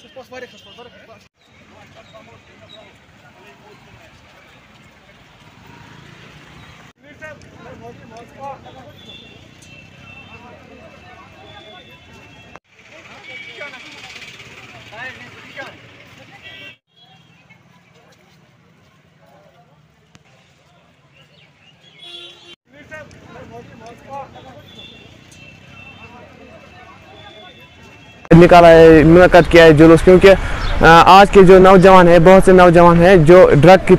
निकाला है, मुनक्कद किया है जुलूस, क्योंकि आज के जो नौजवान है, बहुत से नौजवान हैं जो ड्रग की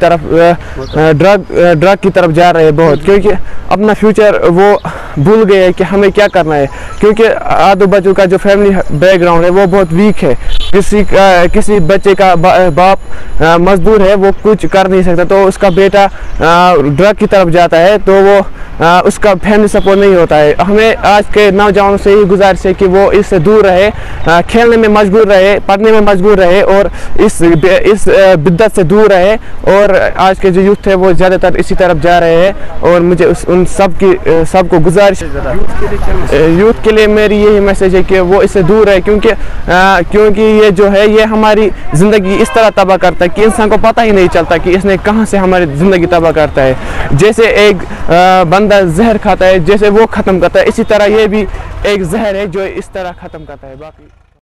तरफ जा रहे हैं बहुत, क्योंकि अपना फ्यूचर वो भूल गए हैं कि हमें क्या करना है। क्योंकि आधे बच्चों का जो फैमिली बैकग्राउंड है वो बहुत वीक है। किसी बच्चे का बाप मजदूर है, वो कुछ कर नहीं सकता, तो उसका बेटा ड्रग की तरफ जाता है तो वो उसका फैमिली सपोर्ट नहीं होता है। हमें आज के नौजवानों से ही गुजारिश है कि वो इससे दूर रहे, खेलने में मजबूर रहे, पढ़ने में मजबूर रहे और इस बिद्दत से दूर रहे। और आज के जो यूथ है वो ज़्यादातर इसी तरफ जा रहे हैं और मुझे उन सबको गुजारिश, यूथ के लिए मेरी यही मैसेज है कि वो इससे दूर रहे, क्योंकि ये जो है ये हमारी ज़िंदगी इस तरह तबाह करता है कि इंसान को पता ही नहीं चलता कि इसने कहाँ से हमारी ज़िंदगी तबाह करता है। जैसे एक बंदा जहर खाता है, जैसे वो ख़त्म करता है, इसी तरह ये भी एक जहर है जो इस तरह ख़त्म करता है। बाकी